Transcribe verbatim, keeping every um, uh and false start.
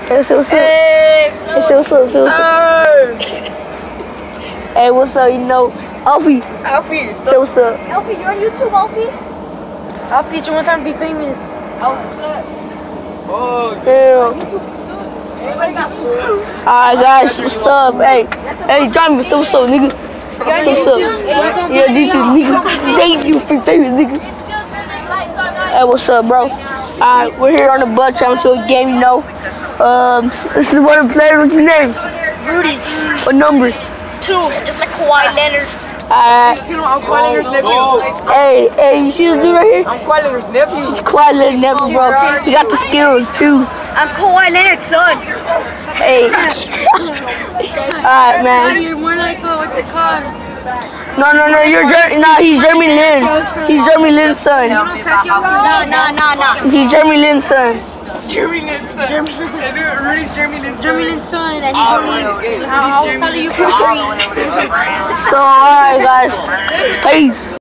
Hey, what's up? What's up? Hey, Hey, what's up? What's up? What's up? Hey, what's up? You know, Alfie. Alfie. Say what's up? Alfie, you're on YouTube, Alfie? Alfie, you want time to be famous? Oh, damn. Alright, guys, what's up? Hey, hey, drop me. Say what's up, nigga? Say what's up? Yeah, D two, nigga. Thank you for famous, nigga. Hey, what's up, bro? Alright, we're here on the bus traveling to a game, you know. Um, this is one of the players. What's your name? Bruni. What number? Two, just like Kawhi Leonard. Alright. I'm Kawhi Leonard's nephew. Hey, hey, you see this dude right here? I'm Kawhi Leonard's nephew. It's Kawhi Leonard's nephew, bro. He got the skills, too. I'm Kawhi Leonard's son. Hey. Alright, man. You're more like, uh, what's it called? No, no, no, you're Jer- no, he's Jeremy Lin. He's Jeremy Lin's son. No, no, no, no. He's Jeremy Lin's son. Jeremy Lin's son. Rudy's Jeremy Lin's son. Jeremy Lin's son, and he's only, how, how tall are you? So, alright, guys. Peace.